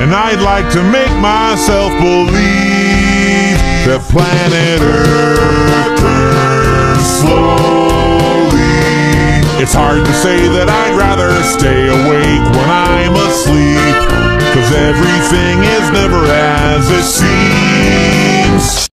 And I'd like to make myself believe that planet Earth turns slowly. It's hard to say that I'd rather stay awake when I'm asleep, 'cause everything is never as it seems.